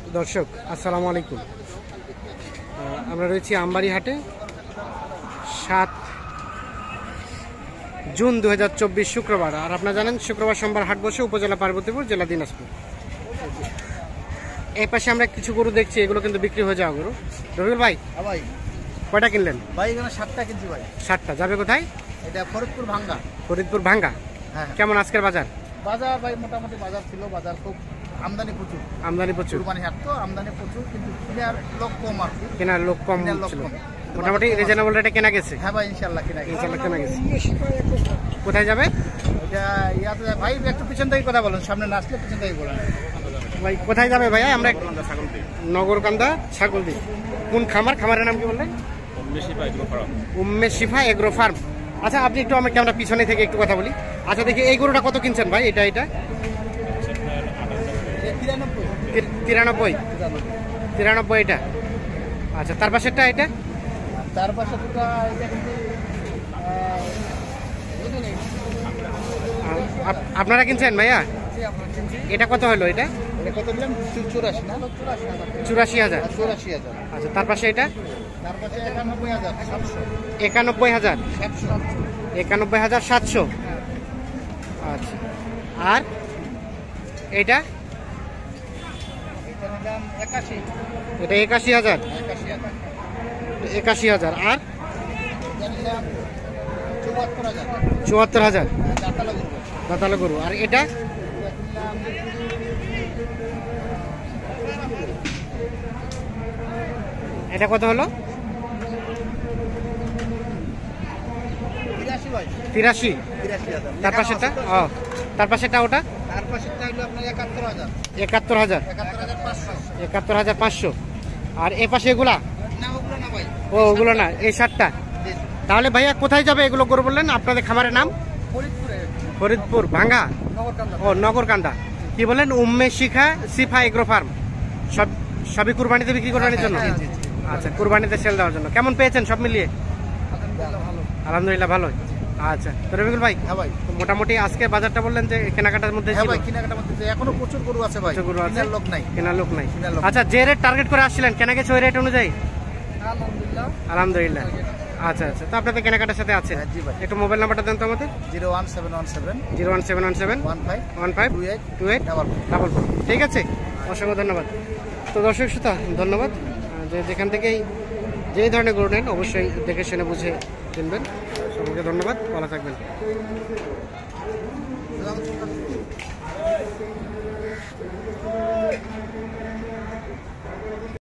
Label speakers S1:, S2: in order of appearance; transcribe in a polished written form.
S1: দর্শক আসসালামু আলাইকুম। আমরা রয়েছি আমবাড়ি হাটে 7 জুন 2024 শুক্রবার। আর আপনারা জানেন শুক্রবার সোমবার হাট বসে উপজেলা পার্বতীপুর, জেলা দিনাজপুর। এই পাশে আমরা কিছু গরু দেখছি, এগুলো কিন্তু বিক্রি হয়ে যাওয়া গরু। রবিউল ভাই,
S2: ভাই
S1: কয়টা কিনলেন?
S2: ভাই এখানে 7টা কিনছি ভাই।
S1: 7টা যাবে কোথায়?
S2: এটা ফরিদপুর ভাঙ্গা।
S1: ফরিদপুর ভাঙ্গা।
S2: হ্যাঁ।
S1: কেমন আজকের বাজার?
S2: বাজার ভাই মোটামুটি বাজার ছিল, বাজার খুব আমদানি প্রচুর।
S1: আমদানি প্রচুর,
S2: কুরবানি হাট তো আমদানি প্রচুর, কিন্তু কেনার লোক কম আর কি।
S1: কেনার লোক কম
S2: কেনার লোক
S1: ছিল।
S2: কম।
S1: মোটামুটি রিজনেবল রেটে কেনা গেছে।
S2: হ্যাঁ ভাই ইনশাআল্লাহ কেনা গেছে।
S1: ইনশাআল্লাহ কেনা গেছে। কোথায় যাবে?
S2: এটা ইয়াতে ভাই একটু পিছন থেকে কথা বলুন, সামনে না আসলে পিছন থেকে বলেন।
S1: ভাই কোথায় যাবে ভাইয়া? আমরা নগরকান্দা ছাগলদি। কোন খামার? খামারের নাম কি বললেন? উম্মে শিফা এগ্রো ফার্ম। আচ্ছা আপনি একটু আমাকে, আমরা পিছনে থেকে একটু কথা বলি। আচ্ছা দেখি এই গরুটা কত কিনছেন ভাই? এটা 93 এটা। আচ্ছা তার পাশেরটা এটা?
S2: তার পাশে দুটো এটা কিন্তু
S1: আপনারা কিনছেন ভাইয়া? এটা কত হলো? এটা
S2: কত দিলাম? 84 না?
S1: 84,000।
S2: 84,000।
S1: আচ্ছা তার পাশে এটা?
S2: তার পাশে 91,700।
S1: 91,700। আচ্ছা আর এটা?
S2: এটা নিলাম 81।
S1: এটা 81,000। 81,000। আর
S2: এটা নিলাম 74,000।
S1: 74,000
S2: জাতালা গরু।
S1: দাতালো গরু। আর এটা? এটা কত হলো? 83। তার পাশেরটা? ও তার পাশেরটা ওটা?
S2: তার পাশেরটা হলো আপনার 71,000।
S1: 71,000।
S2: 71,500।
S1: 71,500। আর এ পাশে এগুলা?
S2: না ওগুলো না ভাই।
S1: ও ওগুলো না, এই 7টা। তাহলে ভাইয়া কোথায় যাবে এগুলো গরু বললেন? আপনাদের খামারের নাম?
S2: ফরিদপুরে।
S1: ফরিদপুর ভাঙ্গা।
S2: নগরকান্দা।
S1: ও নগরকান্দা। কি বলেন? উম্মে শিফা এগ্রো ফার্ম। সবই কুরবানিতে বিক্রি করবানির জন্য? আচ্ছা কুরবানিতে সেল দেওয়ার জন্য। কেমন পেয়েছেন সব মিলিয়ে?
S2: আলহামদুলিল্লাহ ভালো।
S1: আলহামদুলিল্লাহ ভালোই। আচ্ছা তো রবিকুল ভাই,
S2: হ্যাঁ ভাই।
S1: মোটামুটি আজকে বাজারটা বললেন যে কেনাকাটার মধ্যে
S2: হ্যাঁ
S1: ছিল?
S2: ভাই কেনাকাটার মধ্যে এখনো প্রচুর গরু আছে ভাই।
S1: প্রচুর গরু আছে,
S2: কেনার লোক নাই।
S1: কেনার লোক নাই।
S2: কেনার লোক।
S1: আচ্ছা যে রেট টার্গেট করে আসছিলেন কেনা গেছে ওই রেট অনুযায়ী?
S2: আলহামদুলিল্লাহ।
S1: আলহামদুলিল্লাহ। আচ্ছা আচ্ছা তো আপনাদের কেনাকাটার সাথে আছে?
S2: হ্যাঁ, জি ভাই।
S1: একটু মোবাইল নাম্বারটা দেন তো আমাদের।
S2: 01717
S1: 01717
S2: 15
S1: 15 28 ঠিক আছে, অসংখ্য ধন্যবাদ। তো দর্শক শ্রোতা ধন্যবাদ। যে যেখান থেকেই যেই ধরনের গরু নেন অবশ্যই দেখে শুনে বুঝে কিনবেন। সকলকে ধন্যবাদ, ভালো থাকবেন।